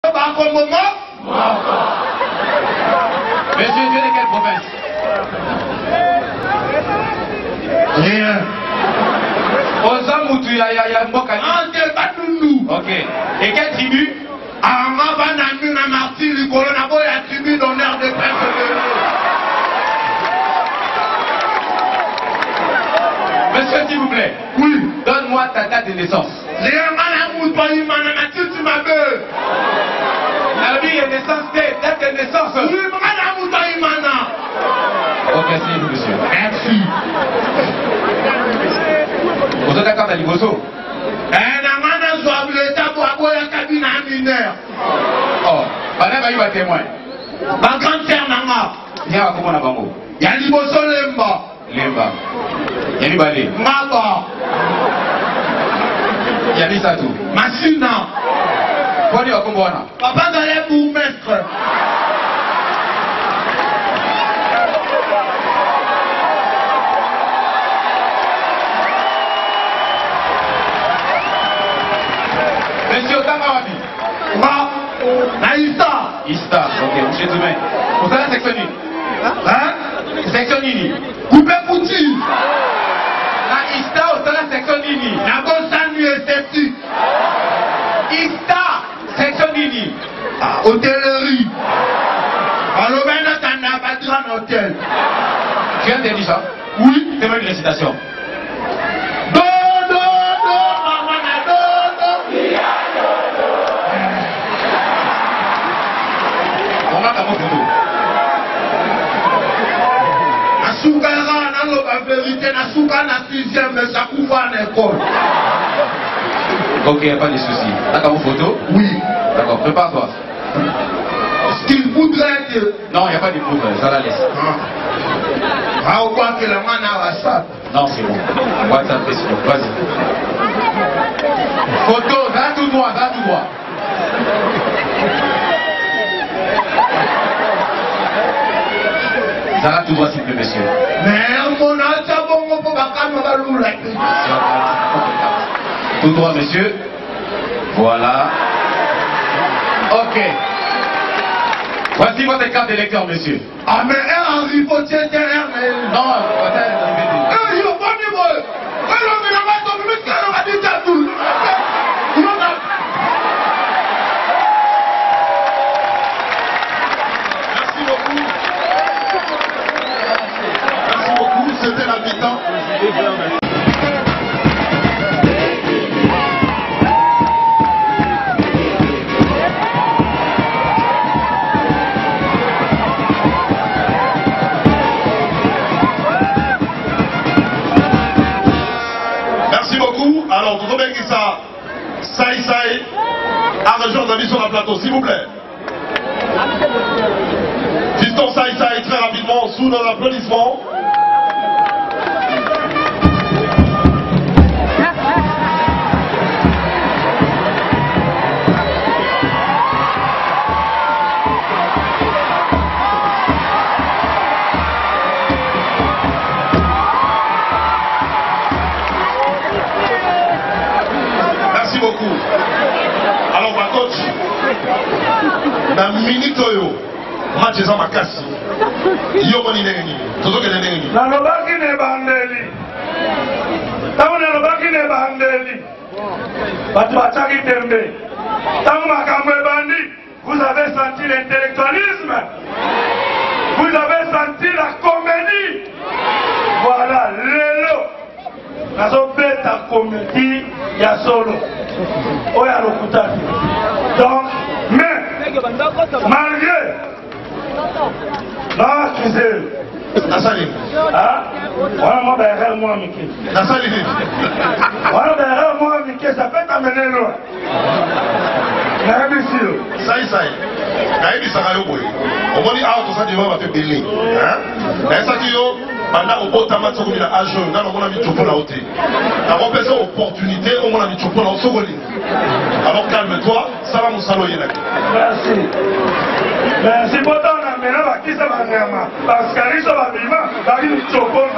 Monsieur, tu es de quelle province? Rien. Ok. Et quelle tribu? Tribu d'honneur de prince. Monsieur, s'il vous plaît. Oui. Donne-moi ta date de naissance. La vie est naissance, date de naissance. Oui, Ok, asseyez-vous, monsieur. merci. Vous êtes d'accord à Liboso? Oh, pendant que vous êtes témoin. Ma grand-père Nanga. Il y a comment on a bango? Il y a Liboso Lemba. Lemba. Il y a Nibale. Maba. Il y a Bisatou. Masina. Kwani wa kumbona? Papa Galé bourgmestre. Monsieur Tamawabi. Ma. Naïsta. Ista. Ok, monsieur Demain. Vous avez la section Nini? Hein? Section Nini. Coupé Pouti. La Ista, vous avez la section Nini. La Gonsan esthétique. Ista, section Nini. Hôtellerie. Alors maintenant, t'en as pas un hôtel. Tu viens de dire ça? Oui. Fais-moi une récitation. On va dans mon photo. Asukara, dans la vérité, Nasuka na 6e, mais ça couvre en école. Ok, il n'y a pas de souci. D'accord, mon photo? Oui. D'accord, prépare-toi. Ce qu'il voudrait que. Non, il n'y a pas de poudre, ça la laisse. Ah, on voit que le man a WhatsApp. Non, c'est bon. WhatsApp, Facebook, vas-y. Photo, va tout droit, va tout droit. Ça va tout droit, s'il vous plaît, monsieur. Mais mon ancien bon, on peut pas calmer la loule. Tout droit, monsieur. Voilà. Ok. Voici votre carte d'électeur, monsieur. Ah, mais Henri Potier derrière, mais. Non, peut-être. Eh, yo, bon niveau. Eh, l'homme, il a pas ton muscle, il a dit ça tout. Merci beaucoup. Merci beaucoup, c'était l'habitant. Merci beaucoup. Alors, tout le monde qui ça, Saï, à région d'avis sur la plateau, s'il vous plaît. Fiston Saï, très rapidement, sous nos applaudissements. Merci beaucoup. Alors, ma coach, la minute match eza makasi yo moni ndenge nini tozokende ndenge nini nalobaki ne bandeli ntango nalobaki ne bandeli bato batiaki tembe ntango makambo ebandi vous avez senti l'intellectualisme vous avez senti la comédie voilà lelo nazobeta comédie ya solo oyo alokutaki donc mais malgré non accusé nasali wana mwa baerreur mwa mike nasali nini wana baerreur mwa mike ça peut t'amener loin nayebisi yo saisai nayebisaka yo boye omoni awa tosali ba bato ebele nayesaki yo banda obotama sokomi na age oyo ngana omona micupu na yo te nakopesa opportunité omona micupu na yo sokolingi alors calme-toi sala mosala oyelaki merci merci potana mena bakisa banyama baskariso babima baki micopona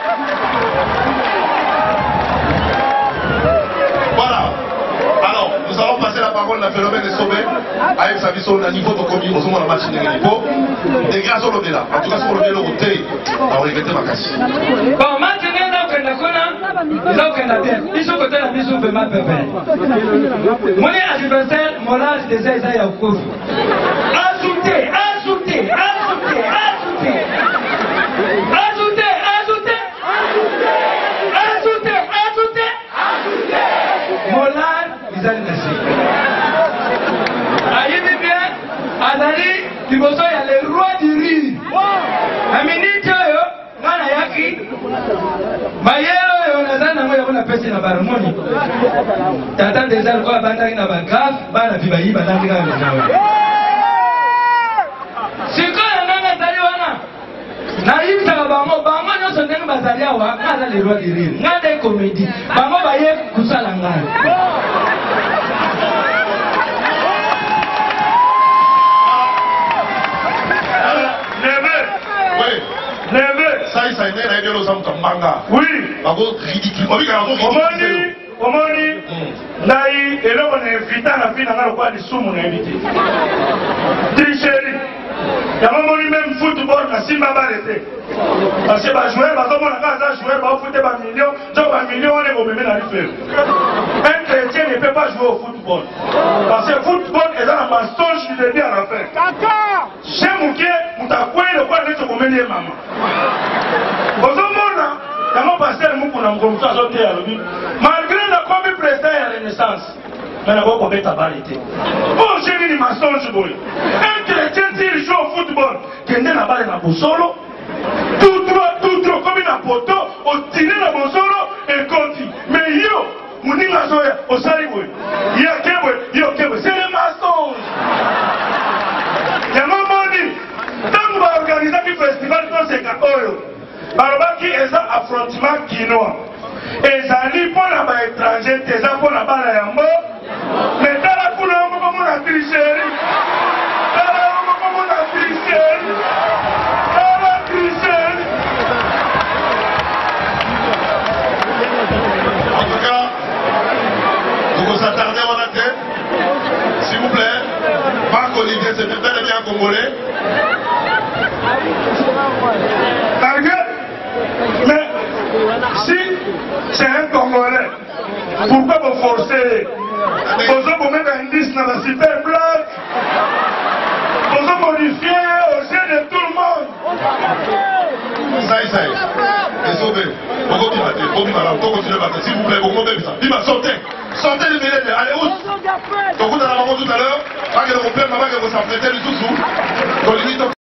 voilà alors nous nous allons passer la parole à Phénomène et Sauvé. Avec sa vision, on a niveau de commis, on a la machine de niveau. Des grâces au là. En tout cas, sur le vélo, on t'est. On regrette ma casse. Bon, maintenant, ils ont qu'un appel. Ils sont côté la mission de ma pépère. Mon anniversaire, mon âge déjà, ils ont eu cours. Ajoutez, ajoutez, ajoutez, ajoutez. Ajoutez, ajoutez. Ajoutez, ajoutez. Mon âge, ils ont eu Aïe bien, Azali, tu me sens, il y a le roi du riz. Aminiti, Nana Yaki, Mayelo, Nazana, moi, on a passé la barmoni. T'attends des alcool à Bandak, na Bagaf, Bana Fibaï, Bandak, c'est quoi la même Zaliwana? Naïm Salabango, Bango, nous sommes des Bazaliawa, Naza le roi du riz, Nada comédie, Bango Baye, Koussalanga. Ça y est, il y a manga. Oui. Ridicule. Omoni, Naï, et là on est invité à la fin dans le coin du soum, on est invité. Tricherie. Il y a un moment même football, na Simba Barete. Parce que les joueurs, les joueurs, ils foot des millions, ils millions, on est au même dans le feu. Un chrétien ne peut pas jouer au football. Parce que le football est dans la mensonge du début à la fin. Chez Mouké, on t'a quoi le quoi d'être au milieu maman. Au moment il y a un pasteur qui malgré la combi président à la Renaissance, mais la voix qu'on tabarité. Oh, j'ai vu une mensonge. Un chrétien, s'il joue au football, qui est dans la balle dans le solo, tout droit, comme une poto, au tiré dans le solo et continue. Mais yo, mon ninga soya, au saliboué, yo keboué, c'est le mensonge. Il y a un moment dit, tant qu'on va organiser un festival, c'est qu'à Oyo. Barobaki est un affrontement quinois. Et ça dit pour les étrangers, c'est ça pour la balle à Yambo. Mais dans la couleur, on a tricherie. Dans la couleur, on a tricherie. Dans la tricherie. En tout cas, vous vous attardez en la tête. S'il vous plaît, Marc Olivier, c'est bel et bien congolais. Mais si c'est un Congolais, pourquoi vous forcez? Vous mettre un indice dans la super blague, vous modifier au sein de tout le monde. Ça y est, désolé. Vous continuez à battre. S'il vous plaît, vous montez ça. Dis-moi, sortez. Sortez les mêlés. Allez, où? Donc vous allez avoir tout à l'heure. Pas que le problème, pas que vous s'apprêtez du tout.